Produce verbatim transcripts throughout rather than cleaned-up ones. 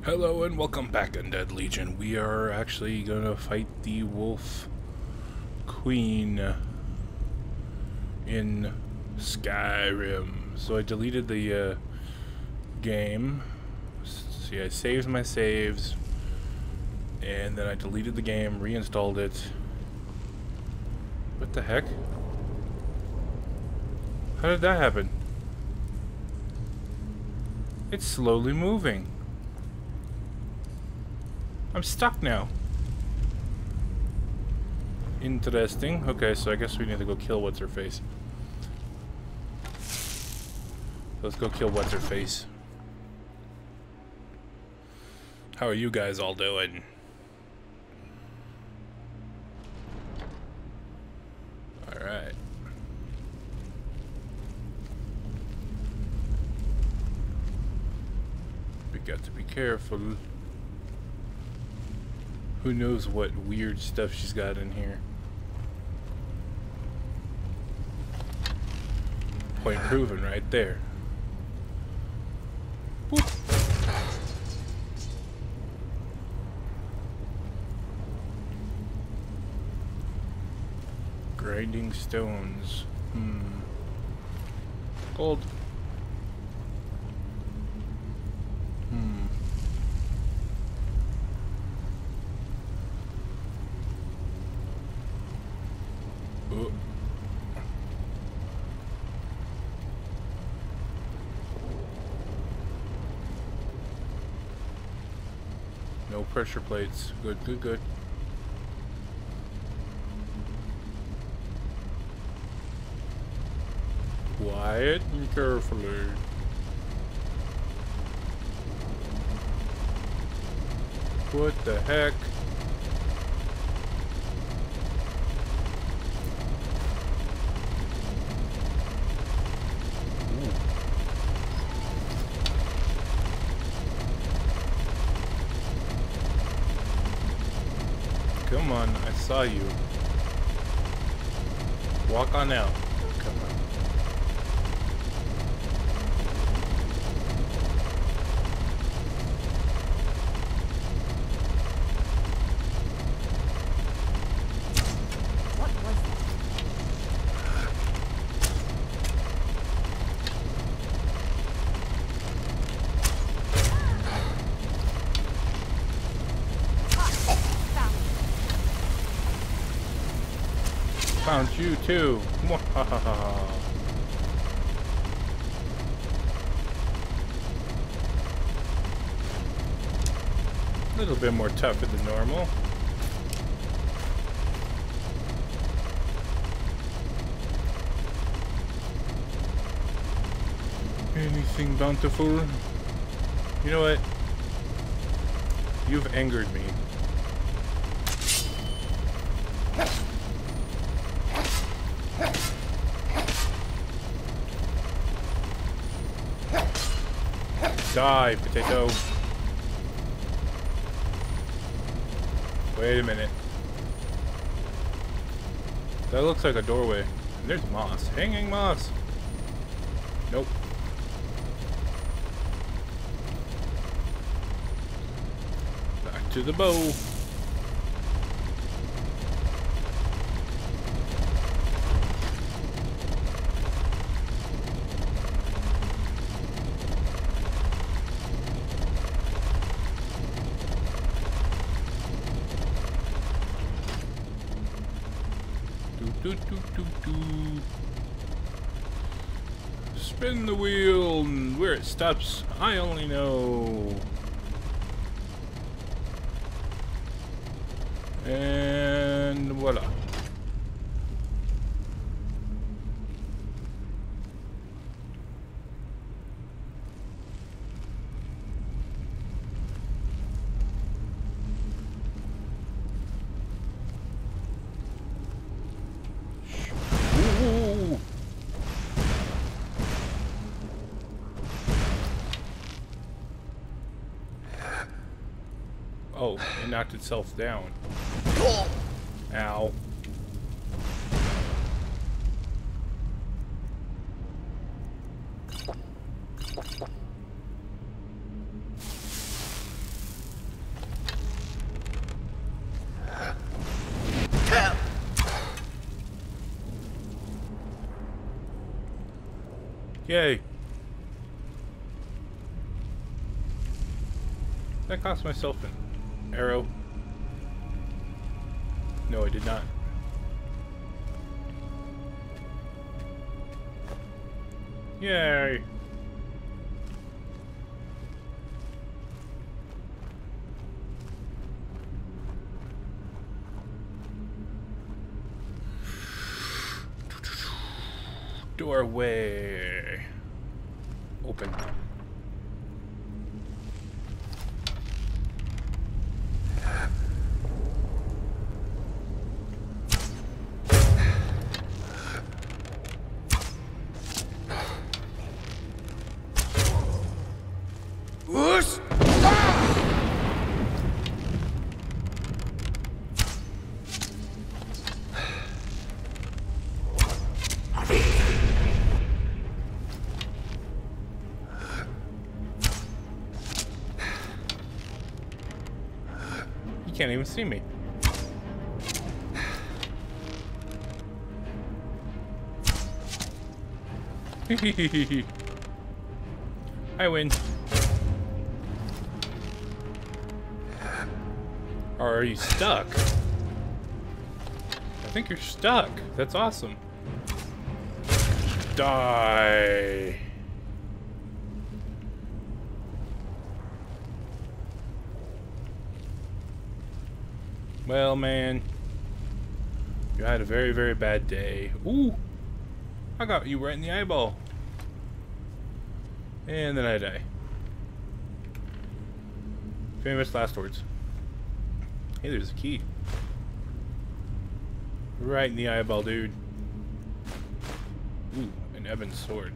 Hello and welcome back, Undead Legion. We are actually gonna fight the Wolf Queen in Skyrim. So I deleted the uh, game. See, I saved my saves, and then I deleted the game, reinstalled it. What the heck? How did that happen? It's slowly moving. I'm stuck now. Interesting. Okay, so I guess we need to go kill What's-Her-Face. Let's go kill What's-Her-Face. How are you guys all doing? Alright. We got to be careful. Who knows what weird stuff she's got in here. Point proven right there. Boop. Grinding stones. Hmm. Gold. Hmm. Oh. No pressure plates. Good, good, good. Quiet and carefully. What the heck? Come on, I saw you. Walk on out. Come on. What was that? Found you too. A little bit more tougher than normal. Anything bountiful? You know what? You've angered me. Die, potato. Wait a minute. That looks like a doorway. There's moss. Hanging moss. Nope. Back to the bow. Do, do, do, do. Spin the wheel, and where it stops, I only know. And voila. Oh, it knocked itself down. Ow. Yay. That cost myself an arrow. No, I did not. Yay. Doorway. Open. Whoosh! You can't even see me. I win. Or are you stuck? I think you're stuck. That's awesome. Die. Well, man. You had a very, very bad day. Ooh. I got you right in the eyeball. And then I die. Famous last words. Hey, there's a key. Right in the eyeball, dude. Ooh, an ebon sword.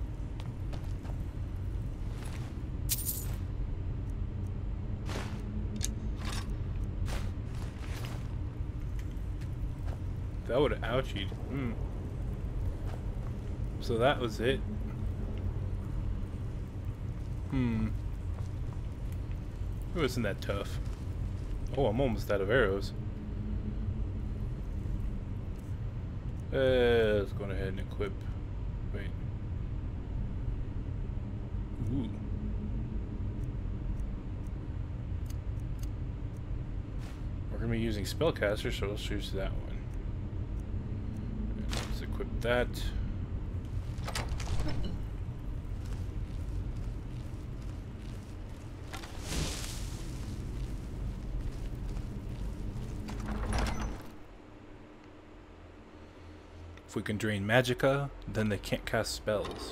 That would have ouchied. Hmm. So that was it. Hmm. It wasn't that tough. Oh, I'm almost out of arrows. Uh, let's go ahead and equip. Wait. Ooh. We're gonna be using spellcaster, so let's choose that one. Let's equip that. If we can drain magicka, then they can't cast spells.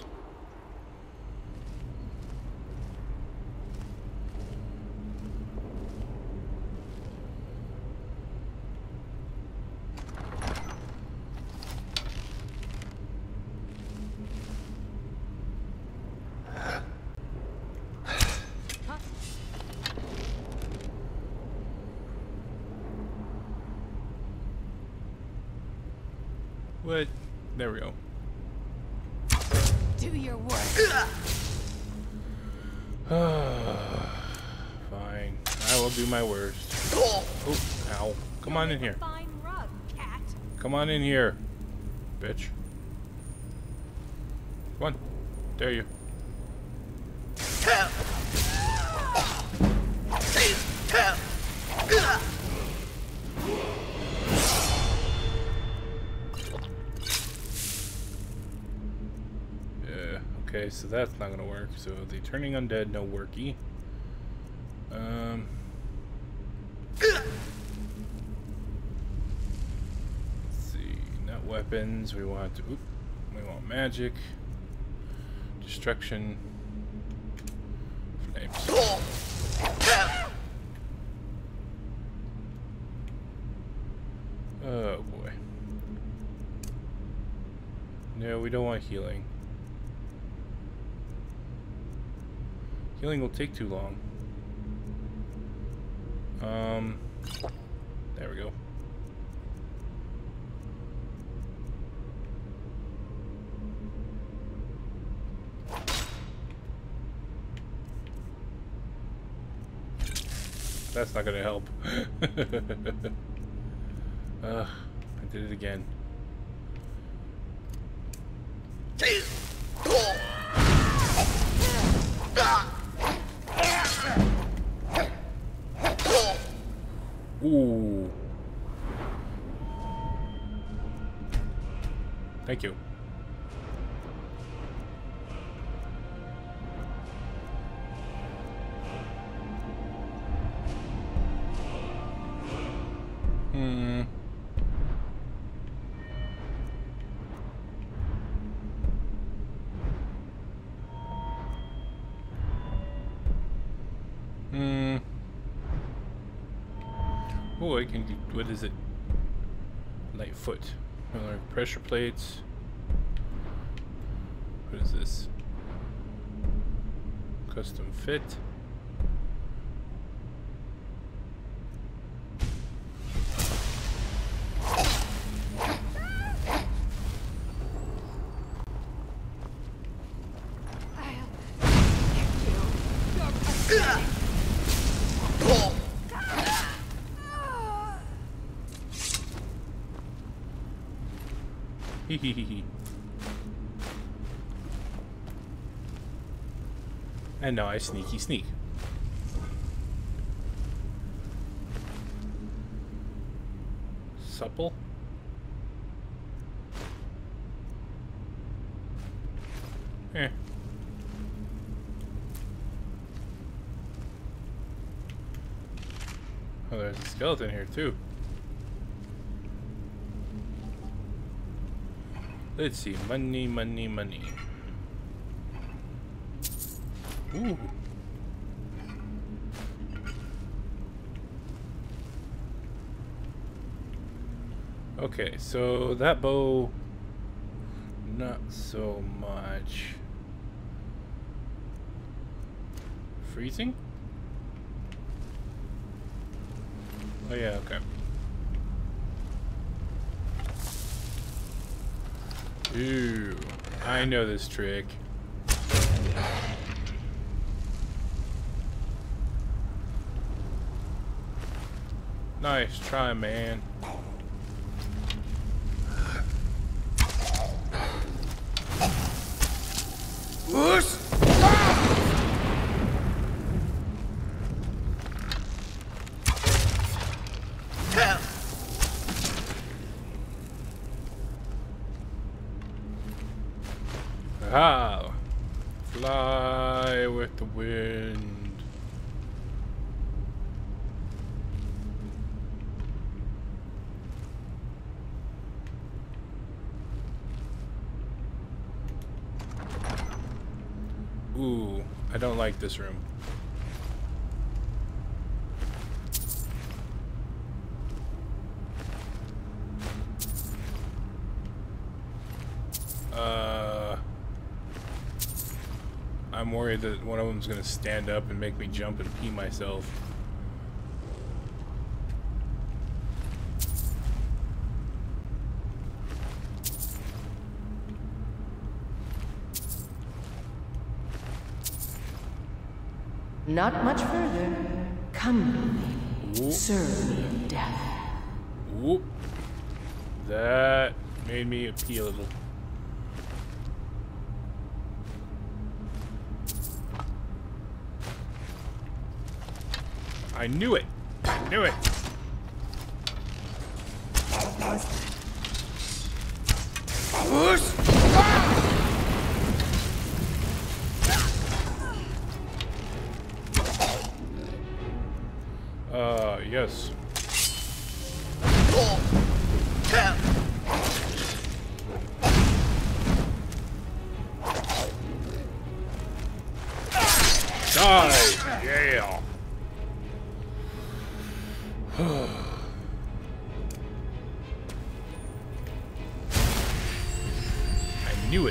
What? There we go. Do your work. Fine. I will do my worst. Oh, ow. Come on in here. Fine rug, cat. Come on in here, bitch. Come on. Dare you. Okay, so that's not gonna work. So the turning undead, no worky. Um. Let's see, not weapons. We want. Oop, we want magic, destruction, flames. Oh boy. No, we don't want healing. Healing will take too long. Um, there we go. That's not gonna help. uh, I did it again. Thank you. Hmm. Hmm. Oh, I can do, what is it? Lightfoot. Uh, pressure plates. What is this? Custom fit. Hehehehe. And now I sneaky sneak. Supple? Eh. Oh, there's a skeleton here too. Let's see. Money, money, money. Ooh. Okay, so that bow, not so much. Freezing? Oh yeah, okay. Ooh, I know this trick. Nice try, man. Whoosh! Ah, fly with the wind. Ooh, I don't like this room. Uh, I'm worried that one of them's gonna stand up and make me jump and pee myself. Not much further. Come with me. Serve me in death. Whoop. That made me pee a little. I knew it. I knew it. Whoosh! Uh, yes. Die! Yeah! I knew it.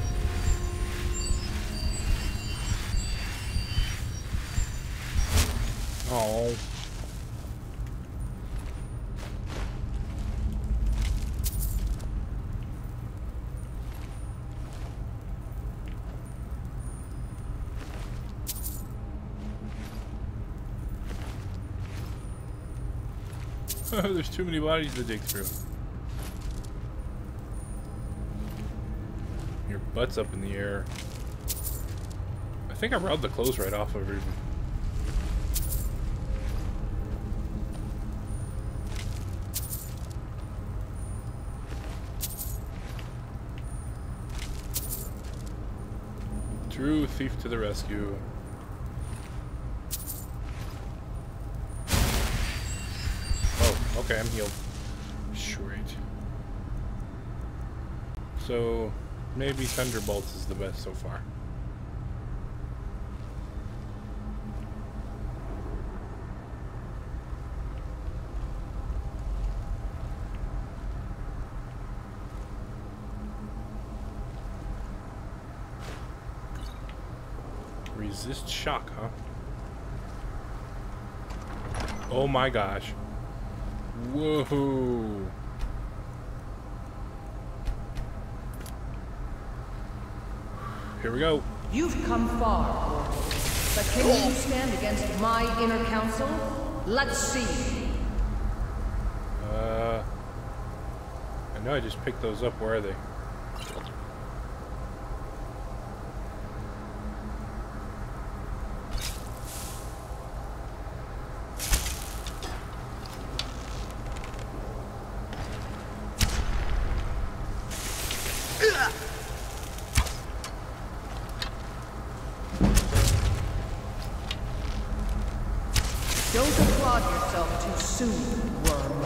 Oh. There's too many bodies to dig through. Your butt's up in the air. I think I rubbed the clothes right off of her. True thief to the rescue. Oh, okay, I'm healed. Sweet. So, maybe Thunderbolts is the best so far. Resist shock, huh? Oh my gosh. Whoa. Here we go. You've come far, Warden. But can you stand against my inner council? Let's see. Uh, I know I just picked those up. Where are they? Don't applaud yourself too soon, worm.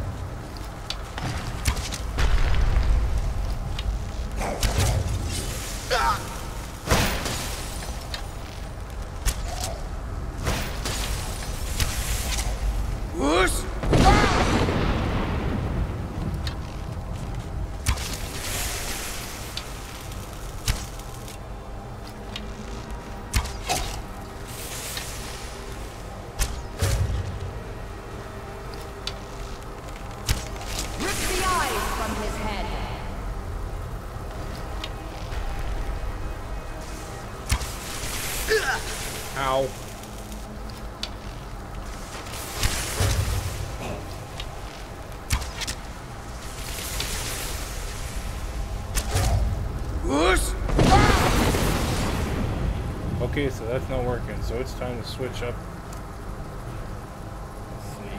Whoosh! Ow. Whoosh! Okay, so that's not working, so it's time to switch up. Let's see.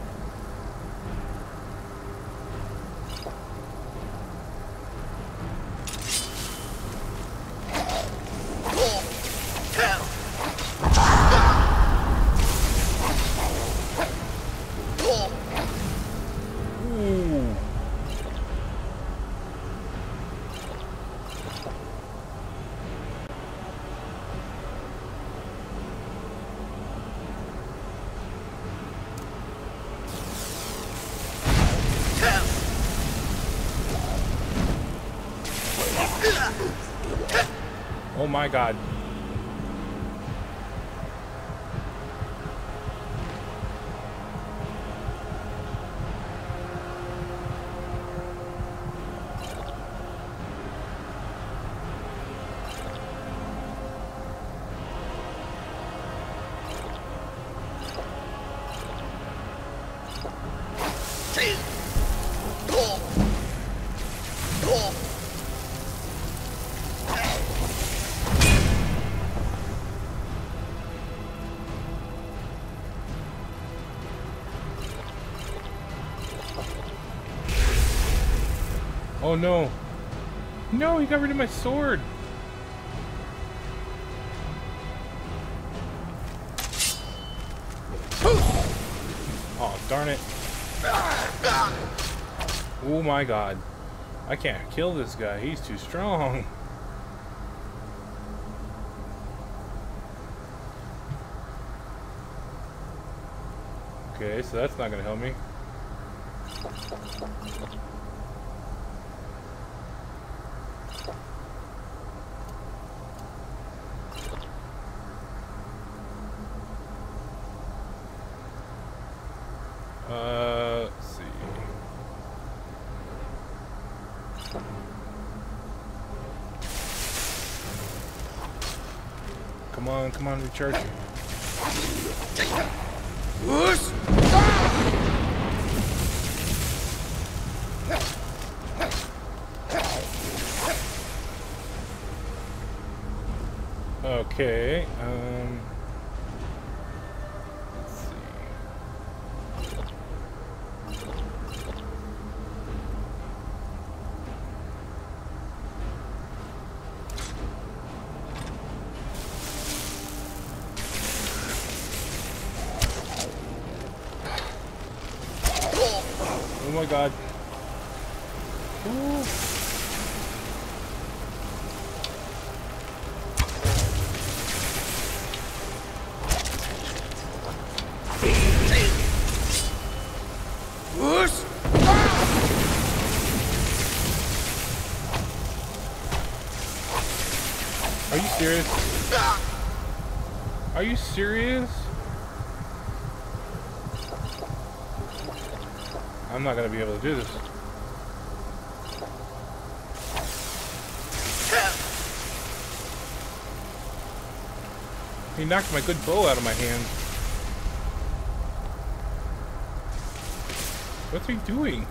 Oh my god. Oh no. No, he got rid of my sword. Oh, darn it. Oh my god. I can't kill this guy. He's too strong. Okay, so that's not gonna help me. Uh, let's see. Come on, come on, recharge. Whoosh! Okay, um... let's see. my god. Ooh. Are you serious? Are you serious? I'm not gonna be able to do this. He knocked my good bow out of my hand. What's he doing?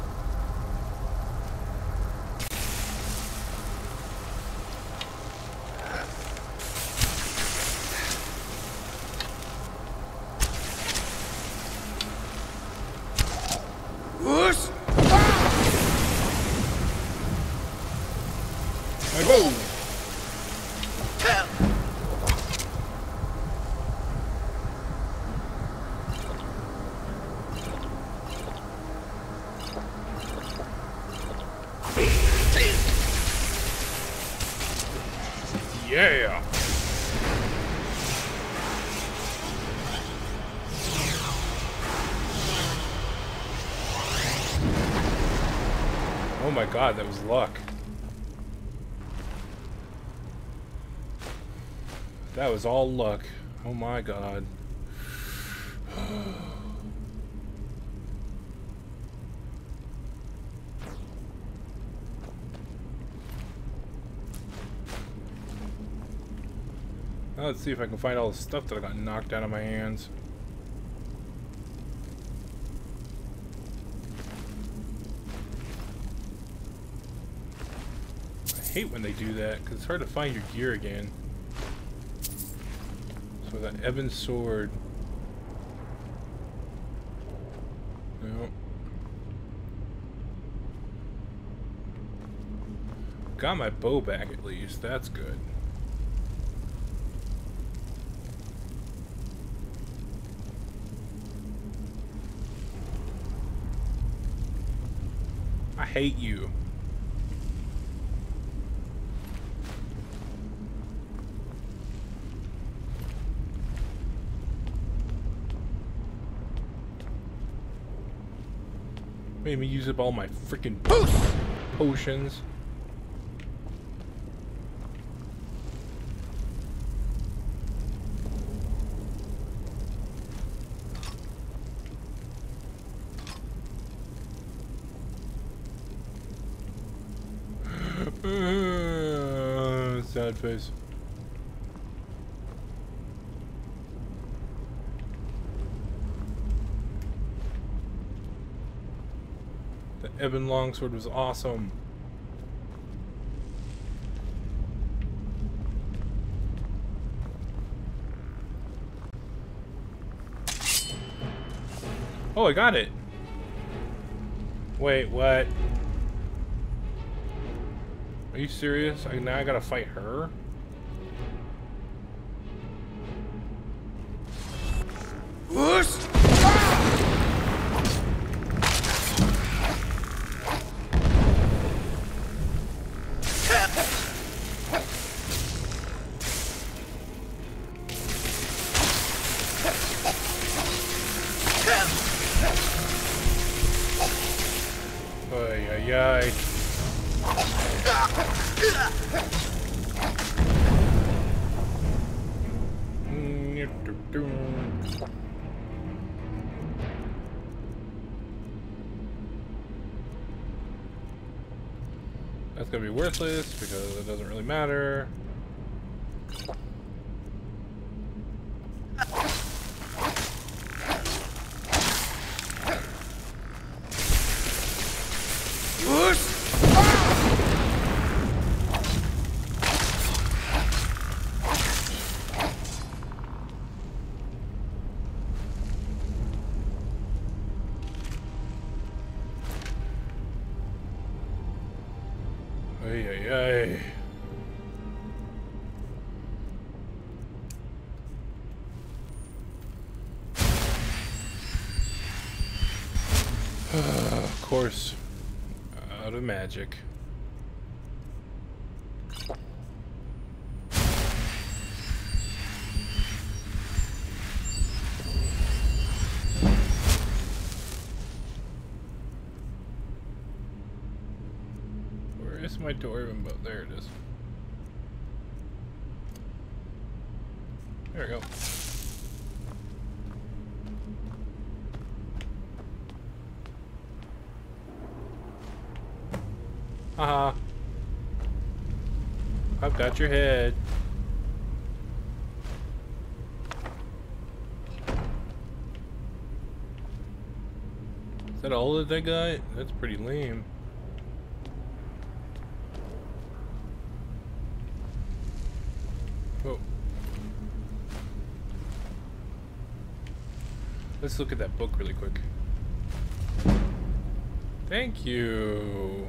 My bow! Yeah! Oh my god, that was luck. That was all luck. Oh my god. Now let's see if I can find all the stuff that I got knocked out of my hands. I hate when they do that, because it's hard to find your gear again. So that Ebon sword. No. Got my bow back at least, that's good. I hate you. Made me use up all my freaking potions. Sad face. The Ebon longsword was awesome. Oh, I got it. Wait, what? Are you serious? I, now I gotta fight her? Whoosh! Ay, ay, ay. That's gonna be worthless because it doesn't really matter. Ay, ay, ay. Of course, out of magic. Where is my dwarven bow? There it is. There we go. Haha. I've got your head. Is that all that they got? That's pretty lame. Oh. Let's look at that book really quick. Thank you.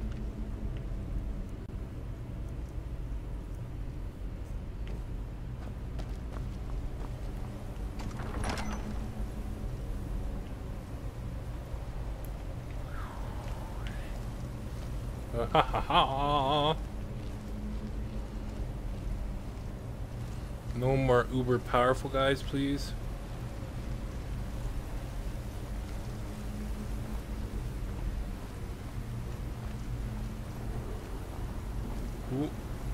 Ha ha ha! No more uber powerful guys, please. Ooh.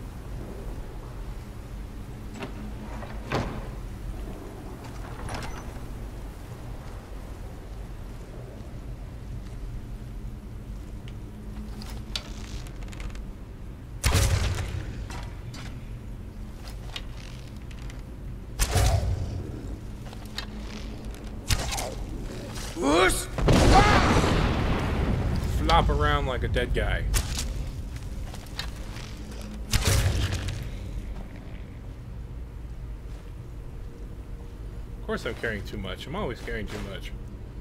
Whoosh! Flop around like a dead guy. Of course I'm carrying too much. I'm always carrying too much.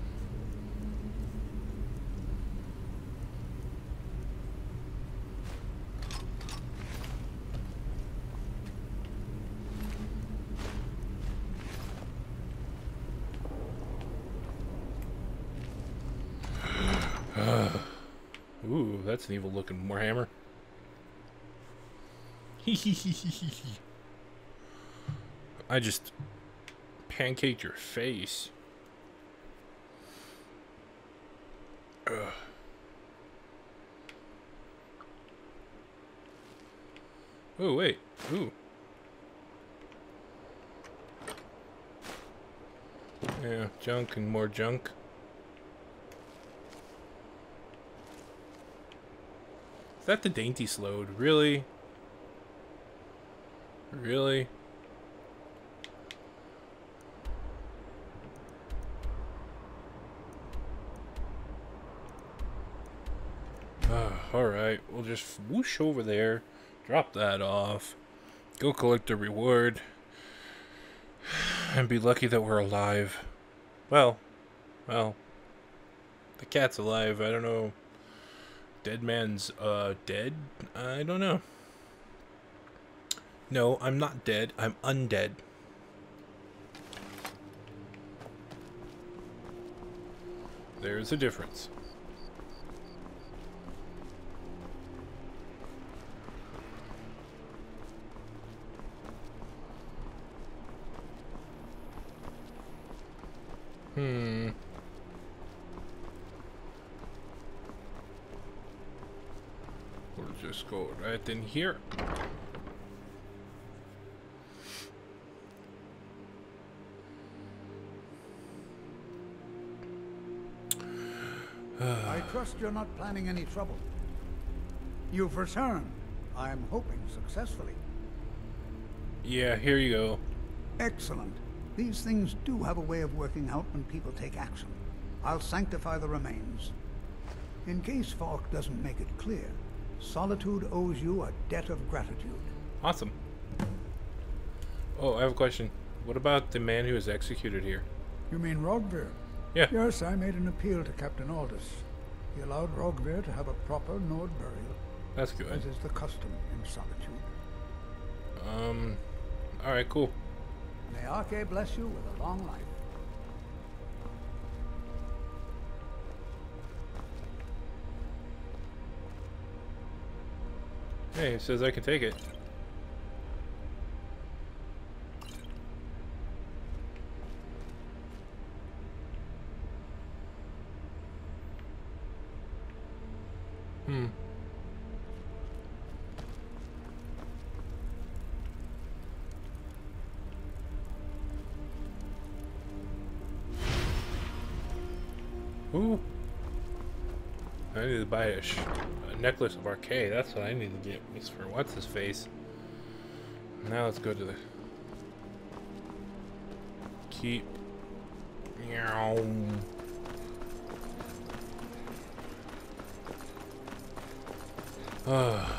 Ooh, that's an evil looking Warhammer. I just pancaked your face. Ugh. Oh, wait. Ooh. Yeah, junk and more junk. Is that the Dainty Slode? Really? Really? Uh, Alright, we'll just whoosh over there, drop that off, go collect the reward, and be lucky that we're alive. Well, well, the cat's alive, I don't know. Dead man's, uh, dead? I don't know. No, I'm not dead. I'm undead. There's a difference. Hmm. We'll just go right in here. I trust you're not planning any trouble. You've returned, I am hoping successfully. Yeah, here you go. Excellent. These things do have a way of working out when people take action. I'll sanctify the remains. In case Falk doesn't make it clear, Solitude owes you a debt of gratitude. Awesome. Oh, I have a question. What about the man who was executed here? You mean Rogvir? Yeah. Yes, I made an appeal to Captain Aldous. He allowed Rogvir to have a proper Nord burial, That's good. as is the custom in Solitude. Um, alright, cool. May Arche bless you with a long life. Hey, it says I can take it. Hmm. Ooh. I need to buy a, sh a necklace of Arcade. That's what I need to get. It's for what's his face. Now let's go to the keep. Meow. Ah.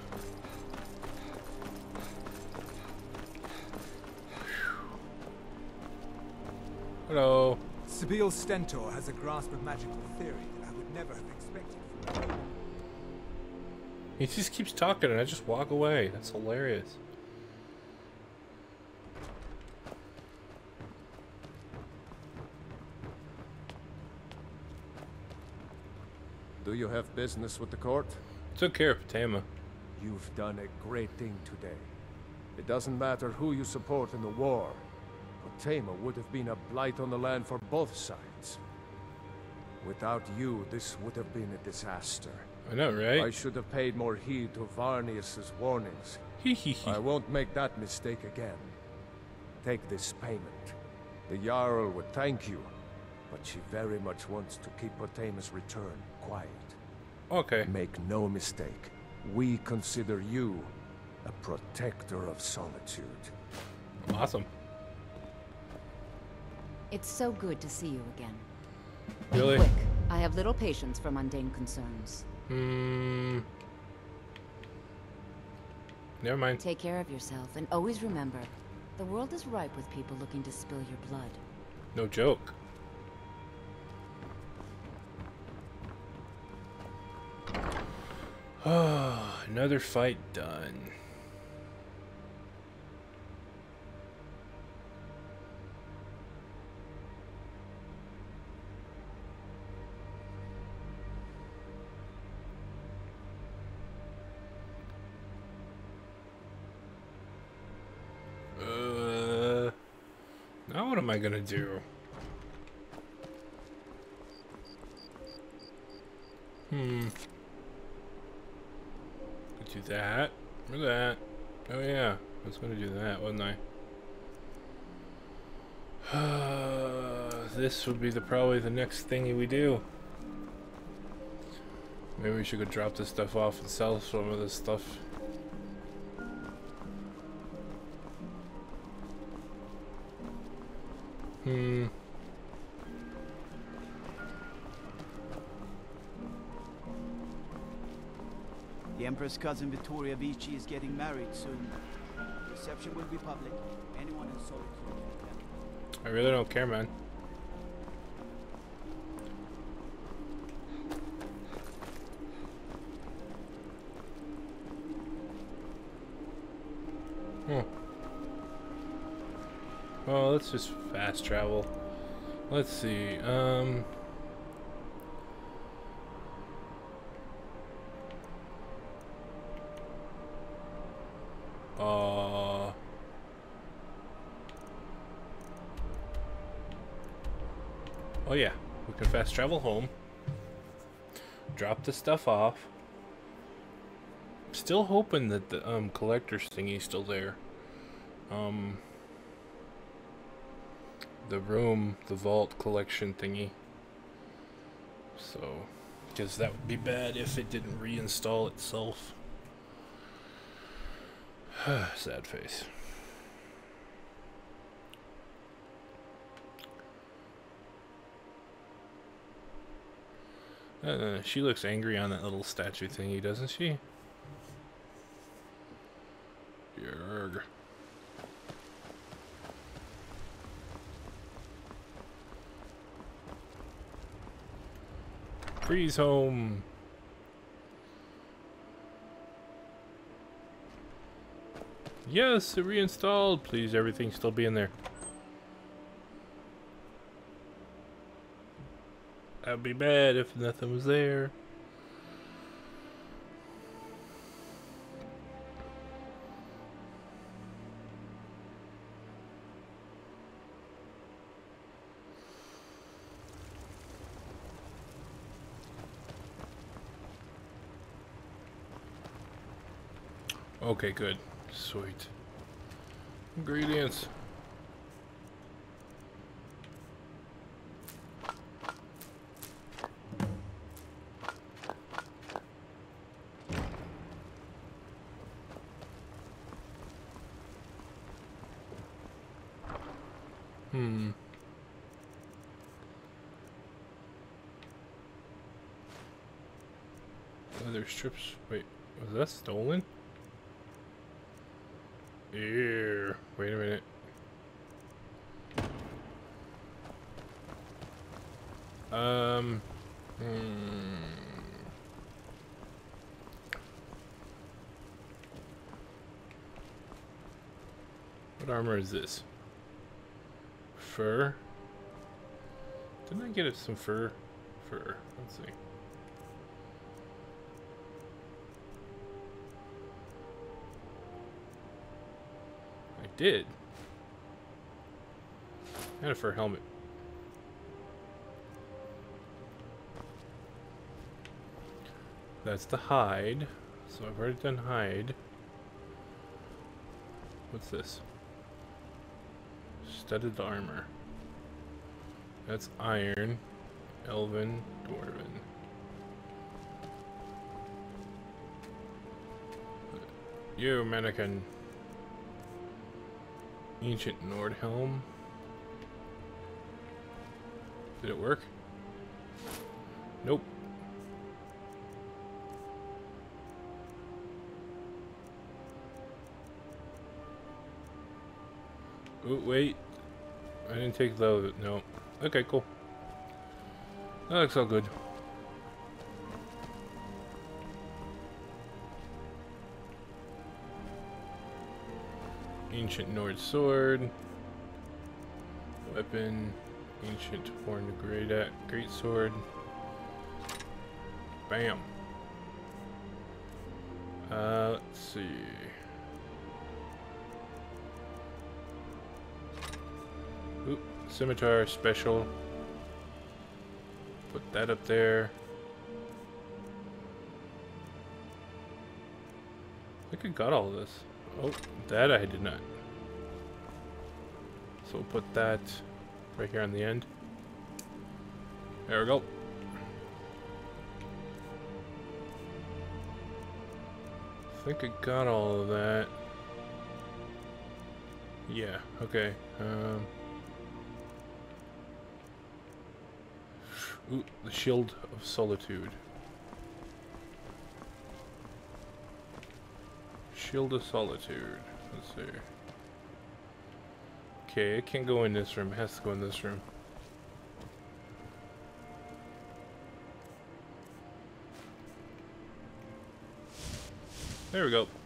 Hello. Sabeel Stentor has a grasp of magical theory that I would never have expected from him. He just keeps talking and I just walk away. That's hilarious. Do you have business with the court? Took care of Tama. You've done a great thing today. It doesn't matter who you support in the war. Tama would have been a blight on the land for both sides. Without you, this would have been a disaster. I know, right? I should have paid more heed to Varnius's warnings. Hee hee hee. I won't make that mistake again. Take this payment. The Jarl would thank you, but she very much wants to keep Tama's return quiet. Okay. Make no mistake. We consider you a protector of solitude. Awesome. It's so good to see you again. Really? Quick, I have little patience for mundane concerns. Hmm. Never mind. Take care of yourself, and always remember, the world is ripe with people looking to spill your blood. No joke. Oh, another fight done. Uh, now what am I gonna do? Hmm. Could do that or that. Oh yeah, I was gonna do that, wasn't I? This would be the probably the next thingy we do. Maybe we should go drop this stuff off and sell some of this stuff. Hmm. The Empress' cousin Vittoria Vici is getting married soon. The reception will be public. Anyone in Solitude can attend. I really don't care, man. Hmm. Well, let's just fast travel. Let's see. Um. Uh. Oh yeah, we can fast travel home. Drop the stuff off. Still hoping that the um collector's thingy's still there. Um. The room, the vault collection thingy. So, because that would be bad if it didn't reinstall itself. Sad face. Uh, she looks angry on that little statue thingy, doesn't she? Yerg. Freeze home. Yes, it reinstalled. Please, everything still be in there. That'd be bad if nothing was there. Okay, good. Sweet. Ingredients. Hmm. Leather strips. Wait, was that stolen? Ew. Wait a minute. Um. Hmm. What armor is this? Fur? Didn't I get it some fur? Fur. Let's see. I did. And a fur helmet. That's the hide. So I've already done hide. What's this? Studded armor. That's iron. Elven. Dwarven. You mannequin. Ancient Nordhelm. Did it work? Nope. Oh, wait. I didn't take the... No. Okay, cool. That looks all good. Ancient Nord sword. Weapon. Ancient Horn Great Great sword. Bam. Uh, let's see. Oop, scimitar special. Put that up there. I think I got all of this. Oh, that I did not. So we'll put that right here on the end. There we go. I think I got all of that. Yeah, okay. Um, ooh, the Shield of Solitude. Shield of Solitude. Let's see. Okay, it can't go in this room. It has to go in this room. There we go.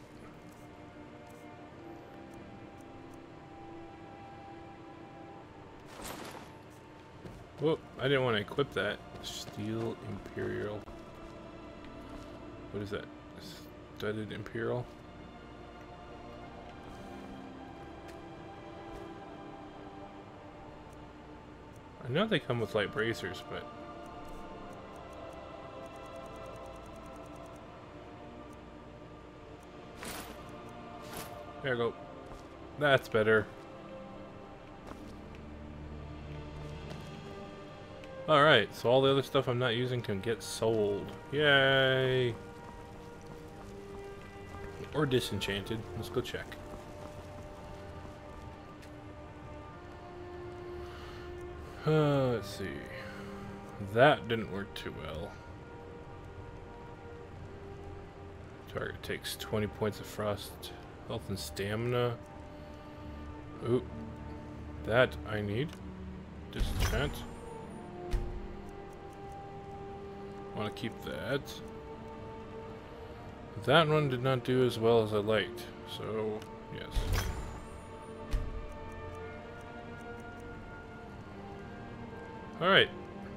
Whoop, I didn't want to equip that. Steel Imperial. What is that? Studded Imperial? I know they come with light bracers, but... There we go. That's better. Alright, so all the other stuff I'm not using can get sold. Yay! Or disenchanted. Let's go check. Uh, let's see. That didn't work too well. Target takes twenty points of frost, health and stamina. Ooh. That I need. Disenchant. Want to keep that. That one did not do as well as I liked, so yes. Alright.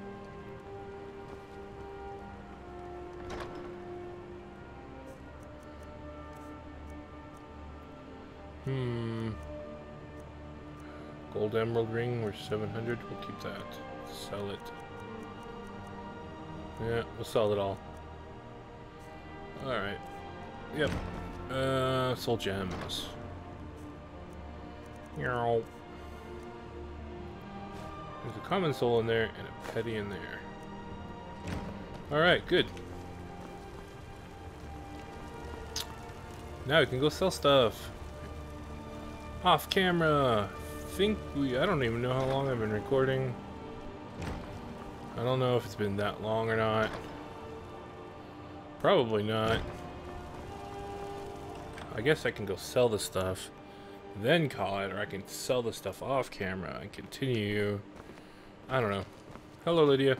Hmm. Gold emerald ring, we're seven hundred. We'll keep that. Sell it. Yeah, we'll sell it all. Alright. Yep. Uh, soul gems. Meow. There's a common soul in there and a petty in there. Alright, good. Now we can go sell stuff. Off camera. Think we I don't even know how long I've been recording. I don't know if it's been that long or not. Probably not. I guess I can go sell the stuff, then call it, or I can sell the stuff off camera and continue. I don't know. Hello, Lydia.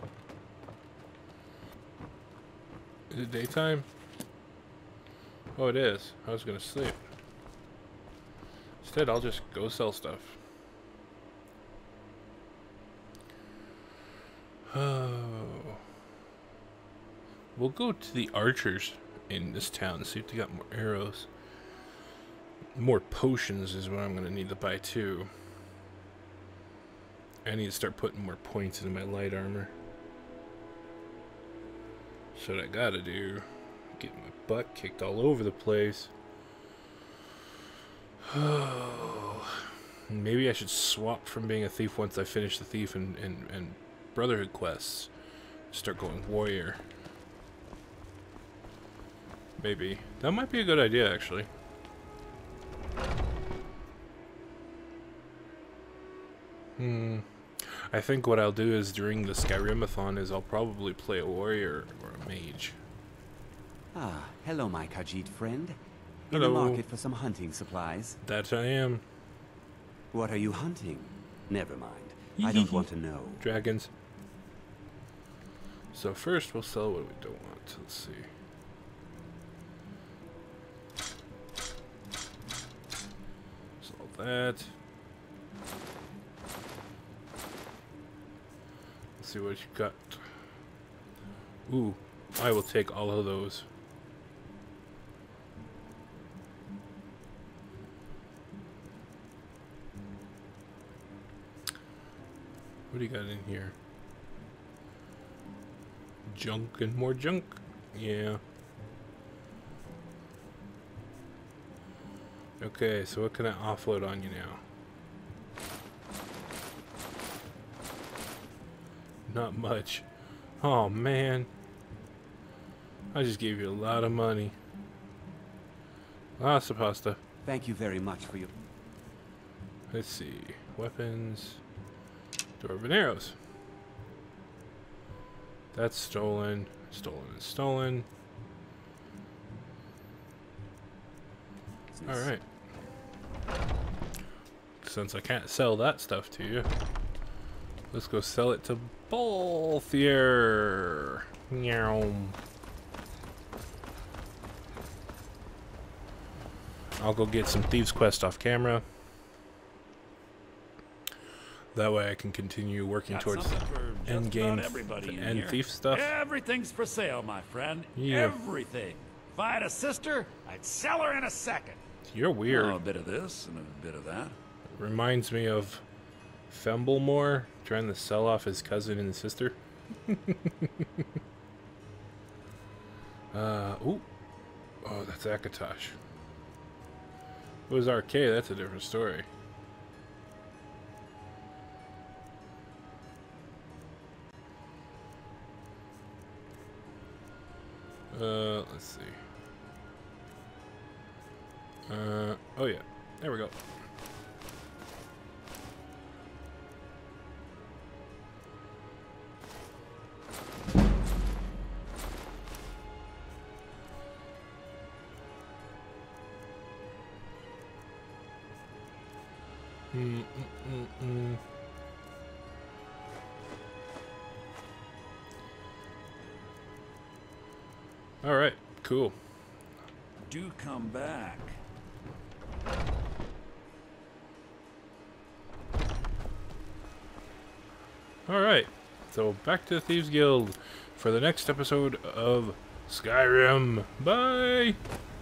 Is it daytime? Oh, it is. I was gonna sleep. Instead, I'll just go sell stuff. Oh. We'll go to the archers in this town and see if they got more arrows. More potions is what I'm gonna need to buy too. I need to start putting more points into my light armor. So what I gotta do, get my butt kicked all over the place. Oh, maybe I should swap from being a thief once I finish the thief and, and, and Brotherhood quests. Start going warrior. Maybe. That might be a good idea, actually. Hmm. I think what I'll do is during the Skyrimathon is I'll probably play a warrior or a mage. Ah, hello, my Khajiit friend. Hello. In the market for some hunting supplies. That I am. What are you hunting? Never mind. I don't want to know. Dragons. So first we'll sell what we don't want. Let's see. Sell that. Let's see what you got. Ooh, I will take all of those. What do you got in here? Junk and more junk. Yeah. Okay, so what can I offload on you now? Not much. Oh man. I just gave you a lot of money. Lots of pasta. Thank you very much for your... Let's see. Weapons. Dwarven arrows. That's stolen. Stolen and stolen. Alright. Since I can't sell that stuff to you, let's go sell it to Balthier. Meow. I'll go get some Thieves' Quest off camera. That way I can continue working Got towards end game and here. thief stuff. Everything's for sale, my friend. Yeah. Everything. If I had a sister, I'd sell her in a second. You're weird. Oh, a bit of this and a bit of that. Reminds me of Femblemore trying to sell off his cousin and sister. uh, ooh. Oh, that's Akatosh. It was Arcade, that's a different story. Uh, let's see. Uh, oh yeah, there we go. Mm, mm, mm, mm. All right, cool. Do come back. All right, so back to the Thieves Guild for the next episode of Skyrim. Bye!